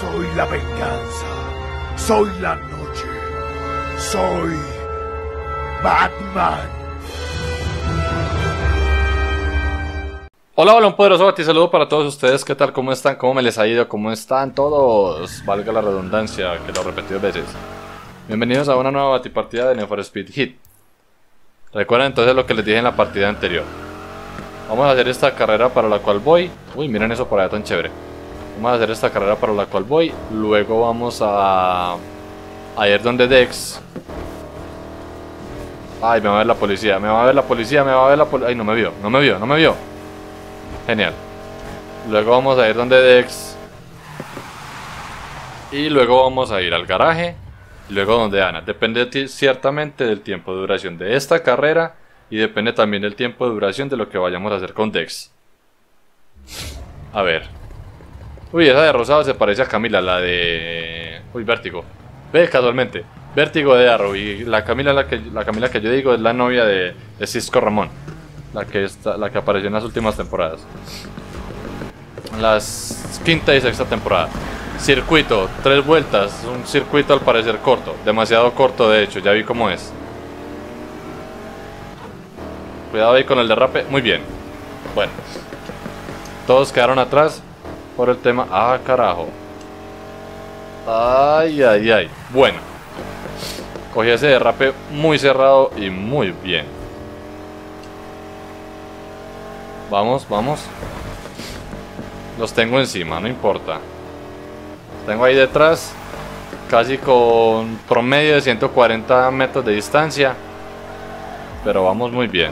Soy la venganza. Soy la noche. Soy Batman. Hola, hola, un poderoso batisaludo para todos ustedes. ¿Qué tal? ¿Cómo están? ¿Cómo me les ha ido? ¿Cómo están todos? Valga la redundancia, que lo repetí 2 veces. Bienvenidos a una nueva batipartida de Need for Speed Heat. Recuerden entonces lo que les dije en la partida anterior. Vamos a hacer esta carrera para la cual voy. Uy, miren eso por allá tan chévere. Vamos a hacer esta carrera para la cual voy. Luego vamos a ir donde Dex. Ay, me va a ver la policía, me va a ver la policía, me va a ver la policía. Ay, no me vio, no me vio, no me vio. Genial. Luego vamos a ir donde Dex. Y luego vamos a ir al garaje. Y luego donde Ana. Depende ciertamente del tiempo de duración de esta carrera. Y depende también del tiempo de duración de lo que vayamos a hacer con Dex. A ver. Uy, esa de rosado se parece a Camila, la de... Uy, Vértigo. Ve, casualmente. Vértigo de Arrow. Y la Camila que yo digo es la novia de Cisco Ramón. La que apareció en las últimas temporadas. Las quinta y sexta temporada. Circuito, 3 vueltas. Un circuito al parecer corto. Demasiado corto de hecho, ya vi cómo es. Cuidado ahí con el derrape. Muy bien. Bueno. Todos quedaron atrás por el tema. Ah, carajo. Ay, ay, ay. Bueno. Cogí ese derrape muy cerrado y muy bien. Vamos, vamos. Los tengo encima, no importa. Tengo ahí detrás. Casi con promedio de 140 metros de distancia. Pero vamos muy bien.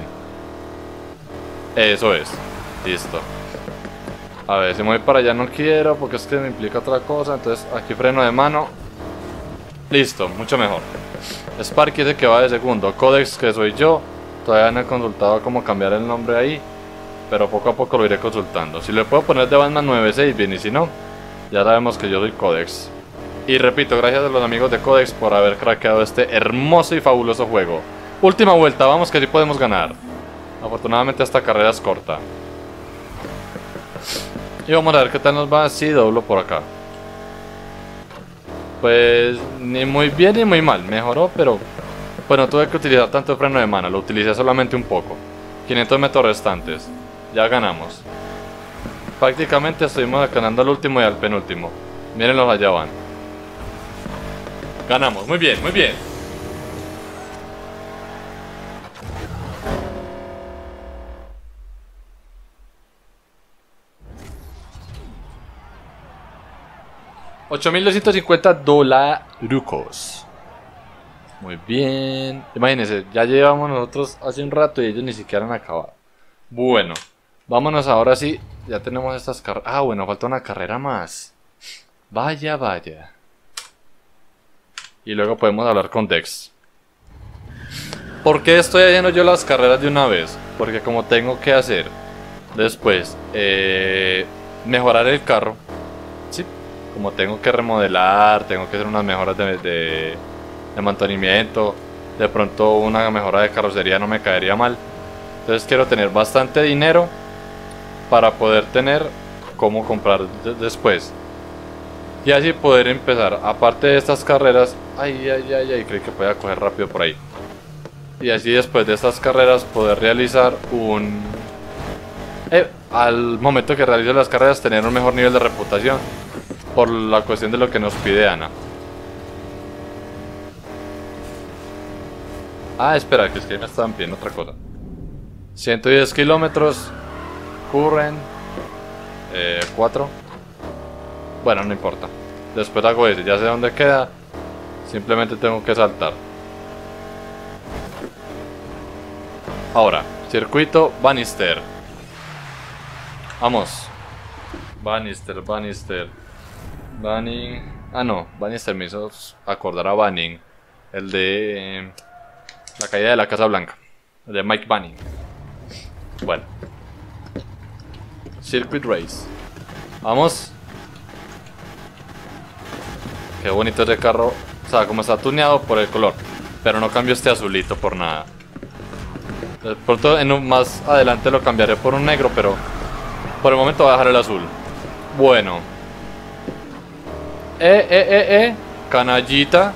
Eso es. Listo. A ver, si me voy para allá no quiero porque es que me implica otra cosa. Entonces aquí freno de mano. Listo, mucho mejor. Sparky es el que va de segundo. Codex, que soy yo. Todavía no he consultado cómo cambiar el nombre ahí. Pero poco a poco lo iré consultando. Si le puedo poner de Batman 96, bien. Y si no, ya sabemos que yo soy Codex. Y repito, gracias a los amigos de Codex por haber craqueado este hermoso y fabuloso juego. Última vuelta, vamos que sí podemos ganar. Afortunadamente esta carrera es corta. Y vamos a ver qué tal nos va si doblo por acá. Pues ni muy bien ni muy mal. Mejoró, pero bueno, tuve que utilizar tanto freno de mano. Lo utilicé solamente un poco. 500 metros restantes. Ya ganamos. Prácticamente estuvimos ganando al último y al penúltimo. Mírenlos, allá van. Ganamos, muy bien, muy bien. $8,250 Muy bien. Imagínense, ya llevamos nosotros hace un rato y ellos ni siquiera han acabado. Bueno, vámonos ahora sí. Ya tenemos estas carreras. Ah, bueno, falta una carrera más. Vaya, vaya. Y luego podemos hablar con Dex. ¿Por qué estoy haciendo yo las carreras de una vez? Porque como tengo que hacer después mejorar el carro. Sí. Como tengo que remodelar, tengo que hacer unas mejoras de mantenimiento. De pronto una mejora de carrocería no me caería mal. Entonces quiero tener bastante dinero para poder tener cómo comprar después. Y así poder empezar. Aparte de estas carreras. Ay, ay, ay, ay, creí que podía coger rápido por ahí. Y así después de estas carreras poder realizar un... al momento que realice las carreras tener un mejor nivel de reputación. Por la cuestión de lo que nos pide Ana. Ah, espera, que es que me estaban pidiendo otra cosa. 110 kilómetros. Curren 4. Bueno, no importa. Después hago ese, ya sé dónde queda. Simplemente tengo que saltar. Ahora, circuito Bannister. Vamos. Bannister. Banning. Ah, no, Bannister me hizo acordar a Banning. El de la caída de la Casa Blanca. El de Mike Banning. Bueno. Circuit Race. Vamos. Qué bonito ese carro. O sea, como está tuneado por el color. Pero no cambio este azulito por nada. De pronto más adelante lo cambiaré por un negro, pero por el momento voy a dejar el azul. Bueno. Canallita.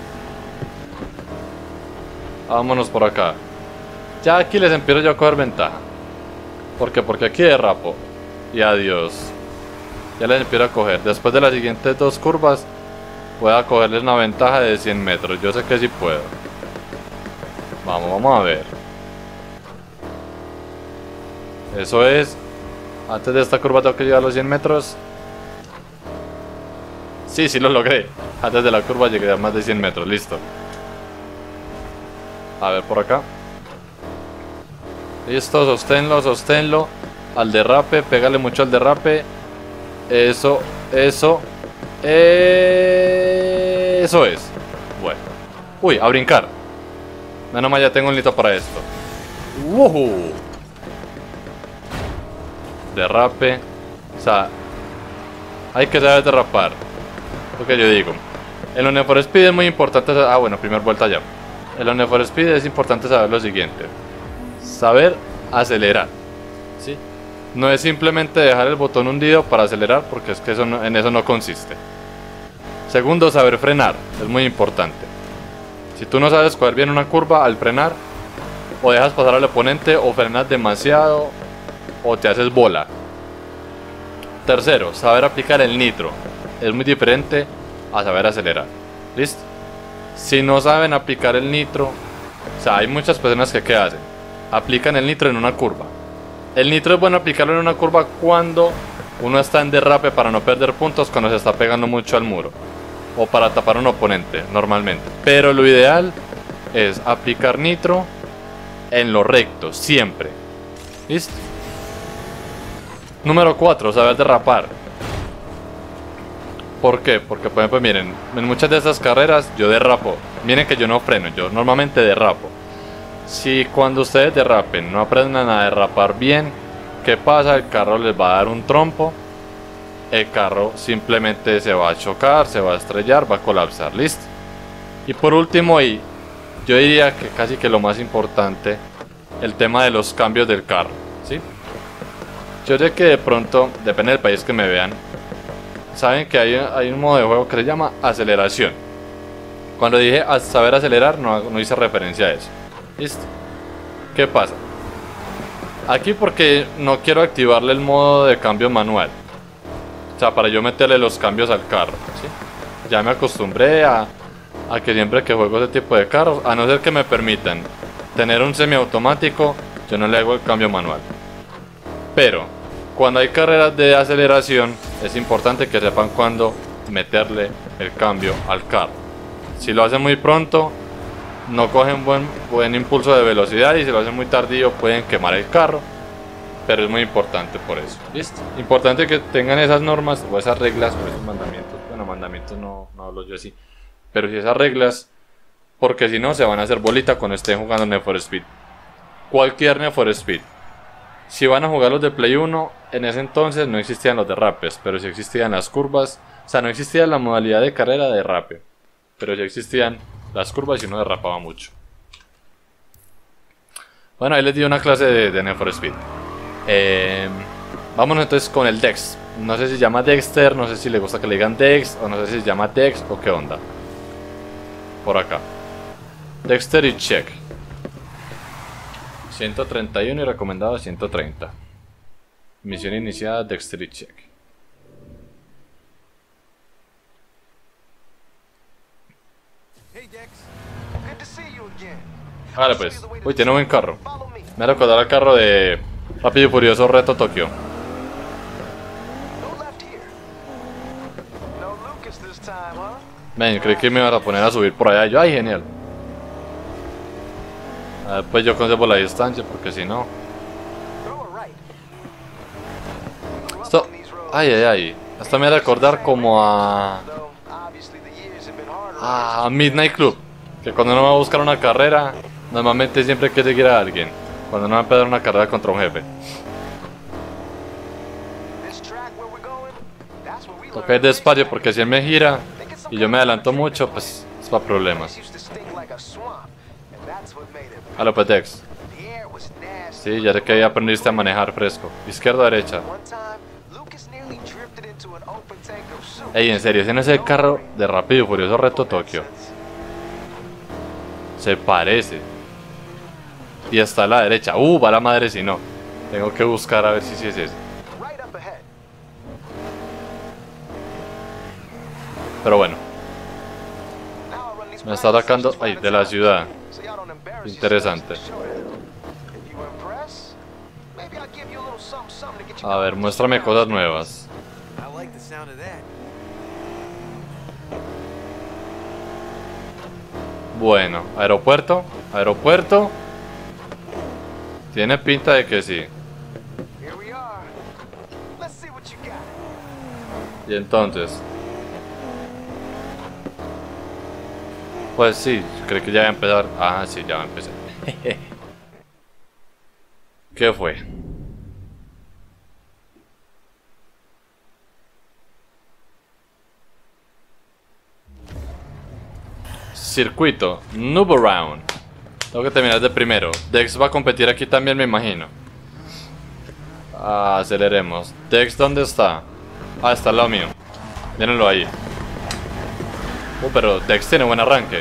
Vámonos por acá. Ya aquí les empiezo yo a coger ventaja. ¿Por qué? Porque aquí derrapo. Y adiós. Ya les empiezo a coger. Después de las siguientes dos curvas voy a cogerles una ventaja de 100 metros. Yo sé que sí puedo. Vamos a ver. Eso es. Antes de esta curva tengo que llegar a los 100 metros. Sí lo logré. Antes de la curva llegué a más de 100 metros. Listo. A ver por acá. Listo, sosténlo. Al derrape, pégale mucho al derrape. Eso es. Bueno. Uy, a brincar. Menos mal ya tengo un listo para esto. Derrape. O sea, hay que saber derrapar. Lo que yo digo. En los Need for Speed es muy importante. Bueno, primera vuelta ya. En los Need for Speed es importante saber lo siguiente. Saber acelerar. ¿Sí? No es simplemente dejar el botón hundido para acelerar, porque es que en eso no consiste. Segundo, saber frenar. Es muy importante. Si tú no sabes coger bien una curva al frenar, o dejas pasar al oponente, o frenas demasiado, o te haces bola. Tercero, saber aplicar el nitro. Es muy diferente a saber acelerar. ¿Listo? Si no saben aplicar el nitro, o sea, hay muchas personas que ¿qué hacen? Aplican el nitro en una curva. El nitro es bueno aplicarlo en una curva cuando uno está en derrape para no perder puntos, cuando se está pegando mucho al muro, o para tapar a un oponente normalmente. Pero lo ideal es aplicar nitro en lo recto, siempre. ¿Listo? Número 4, saber derrapar. ¿Por qué? Porque por ejemplo, miren, en muchas de estas carreras yo derrapo. Miren que yo no freno, yo normalmente derrapo. Si cuando ustedes derrapen no aprendan a derrapar bien, ¿qué pasa? El carro les va a dar un trompo. El carro simplemente se va a chocar, se va a estrellar, va a colapsar. ¿Listo? Y por último, y yo diría que casi que lo más importante, el tema de los cambios del carro. ¿Sí? Yo sé que de pronto, depende del país que me vean, saben que hay un modo de juego que se llama aceleración. Cuando dije saber acelerar, no hice referencia a eso. ¿Listo? ¿Qué pasa? Aquí porque no quiero activarle el modo de cambio manual. O sea, para yo meterle los cambios al carro. ¿Sí? Ya me acostumbré a que siempre que juego ese tipo de carros, a no ser que me permitan tener un semiautomático, yo no le hago el cambio manual. Pero cuando hay carreras de aceleración, es importante que sepan cuándo meterle el cambio al carro. Si lo hacen muy pronto, no cogen buen impulso de velocidad, y si lo hacen muy tardío pueden quemar el carro. Pero es muy importante por eso. ¿Listo? Importante que tengan esas normas o esas reglas o esos mandamientos. Bueno, mandamientos no hablo yo así. Pero si esas reglas, porque si no se van a hacer bolita cuando estén jugando Need for Speed. Cualquier Need for Speed. Si van a jugar los de Play 1, en ese entonces no existían los derrapes, pero sí existían las curvas. O sea, no existía la modalidad de carrera de derrape, pero sí existían las curvas y uno derrapaba mucho. Bueno, ahí les di una clase de Need for Speed. Vámonos entonces con el Dex. No sé si se llama Dexter, no sé si le gusta que le digan Dex, o no sé si se llama Dex o qué onda. Por acá Dexter y check. 131 y recomendado 130. Misión iniciada, Dexter y check. Vale pues. Uy, tiene un buen carro. Me ha recordado el carro de Rápido y Furioso Reto Tokio. Ven, creí que me ibas a poner a subir por allá. Yo, ay, genial. A ver, pues yo conservo la distancia, porque si no. Esto, ay. Esto me va a recordar como a Midnight Club. Que cuando uno va a buscar una carrera, normalmente siempre hay que seguir a alguien. Cuando uno va a empezar una carrera contra un jefe. Toca ir despacio, porque si él me gira y yo me adelanto mucho, pues es para problemas. Halo Petex. Sí, ya sé que ya aprendiste a manejar fresco. Izquierda o derecha. Ey, en serio, ese no es el carro de Rápido y Furioso Reto Tokio. Se parece. Y está a la derecha. Va la madre si no. Tengo que buscar a ver si sí es ese. Pero bueno. Me está atacando. Ay, de la ciudad. Interesante. A ver, muéstrame cosas nuevas. Bueno, aeropuerto. Aeropuerto. Tiene pinta de que sí. Y entonces, pues sí, creo que ya va a empezar. Ah, sí, ya va a empezar. ¿Qué fue? Circuito, Noob Around. Tengo que terminar de primero. Dex va a competir aquí también, me imagino. Aceleremos. Dex, ¿dónde está? Está al lado mío. Mírenlo ahí. Pero Dex tiene buen arranque.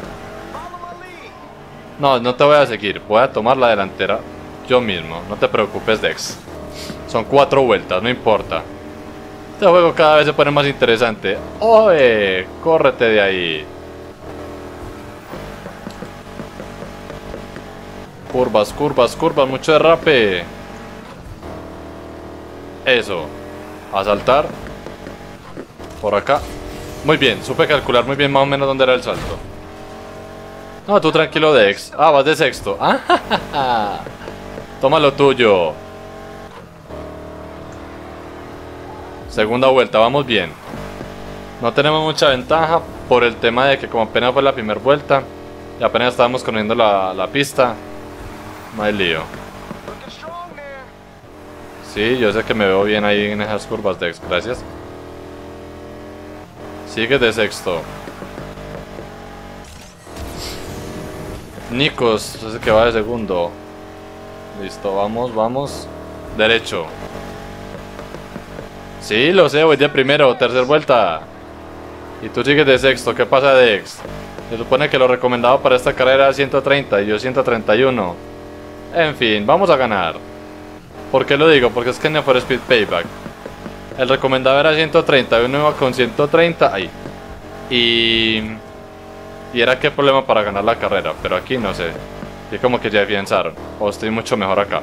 No, no te voy a seguir. Voy a tomar la delantera yo mismo. No te preocupes, Dex. Son 4 vueltas, no importa. Este juego cada vez se pone más interesante. ¡Oye! ¡Córrete de ahí! Curvas, curvas, curvas, mucho derrape. Eso. A saltar. Por acá. Muy bien, supe calcular muy bien más o menos dónde era el salto. No, tú tranquilo, Dex. Vas de sexto. Toma lo tuyo. Segunda vuelta, vamos bien. No tenemos mucha ventaja por el tema de que como apenas fue la primera vuelta y apenas estábamos conociendo la pista. No hay lío. Sí, yo sé que me veo bien ahí en esas curvas, Dex, gracias. Sigue de sexto. Nikos, es el que va de segundo. Listo, vamos, vamos. Derecho. Sí, lo sé, voy de primero, tercera vuelta. Y tú sigues de sexto, ¿qué pasa, Dex? Se supone que lo recomendado para esta carrera era 130 y yo 131. En fin, vamos a ganar. ¿Por qué lo digo? Porque es que en Need for Speed Payback el recomendado era 130 y uno iba con 130 ahí. Y era qué problema para ganar la carrera. Pero aquí no sé. Y como que ya afianzaron. O estoy mucho mejor acá.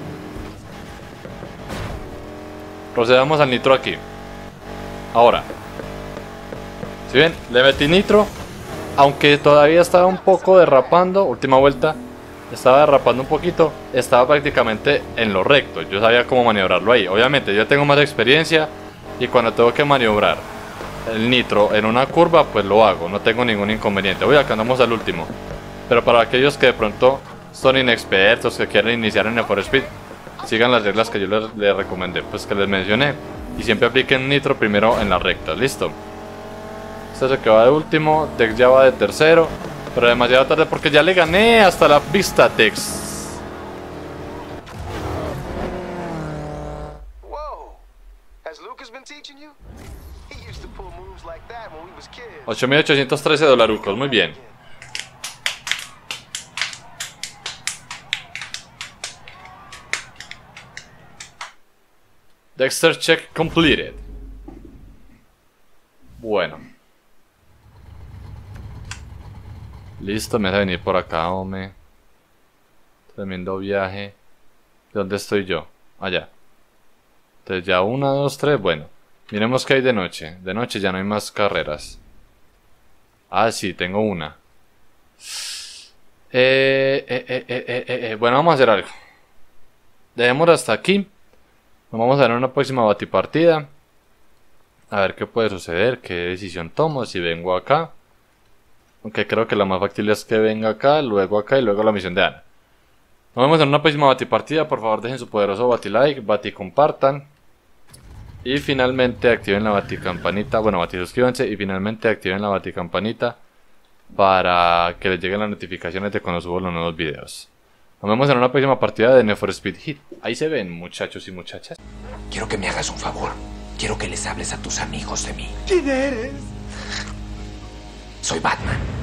Procedamos al nitro aquí. Ahora. Si ven, le metí nitro. Aunque todavía estaba un poco derrapando. Última vuelta. Estaba derrapando un poquito. Estaba prácticamente en lo recto. Yo sabía cómo maniobrarlo ahí. Obviamente yo tengo más experiencia. Y cuando tengo que maniobrar el nitro en una curva, pues lo hago. No tengo ningún inconveniente. Acá andamos al último. Pero para aquellos que de pronto son inexpertos, que quieren iniciar en Need for Speed, sigan las reglas que yo les recomendé, pues que les mencioné. Y siempre apliquen nitro primero en la recta. Listo. Este es el que va de último. Dex ya va de tercero. Pero demasiado tarde porque ya le gané hasta la pista, Dex. 8.813 dolarucos, muy bien. Dexter check completed. Bueno. Listo, me vas a venir por acá, hombre. Tremendo viaje. ¿De dónde estoy yo? Allá. Entonces ya 1, 2, 3, bueno. Miremos qué hay de noche. De noche ya no hay más carreras. Sí, tengo una. Bueno, vamos a hacer algo. Dejémoslo hasta aquí. Nos vamos a dar una próxima batipartida. A ver qué puede suceder, qué decisión tomo, si vengo acá. Aunque creo que la más factible es que venga acá y luego la misión de Ana. Nos vemos en una próxima batipartida. Por favor dejen su poderoso batilike, baticompartan. Y finalmente activen la baticampanita. Bueno, batisuscríbanse y finalmente activen la baticampanita para que les lleguen las notificaciones de cuando subo los nuevos videos. Nos vemos en una próxima partida de Need for Speed Heat. Ahí se ven, muchachos y muchachas. Quiero que me hagas un favor. Quiero que les hables a tus amigos de mí. ¿Quién eres? Soy Batman.